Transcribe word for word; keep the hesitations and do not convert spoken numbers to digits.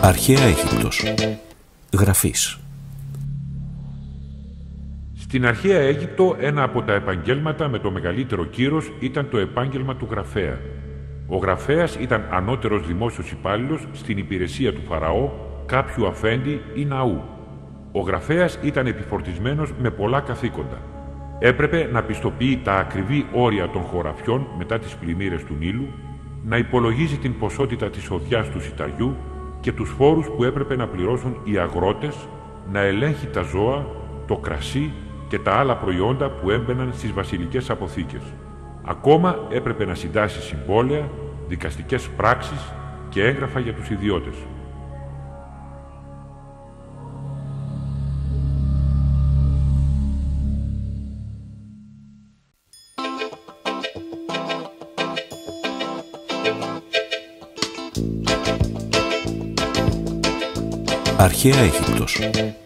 Αρχαία Αίγυπτος. Γραφής. Στην αρχαία Αίγυπτο ένα από τα επαγγέλματα με το μεγαλύτερο κύρος ήταν το επάγγελμα του γραφέα. Ο γραφέας ήταν ανώτερος δημόσιος υπάλληλος στην υπηρεσία του Φαραώ, κάποιου αφέντη ή ναού. Ο γραφέας ήταν επιφορτισμένος με πολλά καθήκοντα. Έπρεπε να πιστοποιεί τα ακριβή όρια των χωραφιών μετά τις πλημμύρες του Νείλου, να υπολογίζει την ποσότητα της οδιάς του σιταριού και τους φόρους που έπρεπε να πληρώσουν οι αγρότες, να ελέγχει τα ζώα, το κρασί και τα άλλα προϊόντα που έμπαιναν στις βασιλικές αποθήκες. Ακόμα έπρεπε να συντάσει συμβόλαια, δικαστικές πράξεις και έγγραφα για τους ιδιώτες. Αρχαία Αίγυπτος.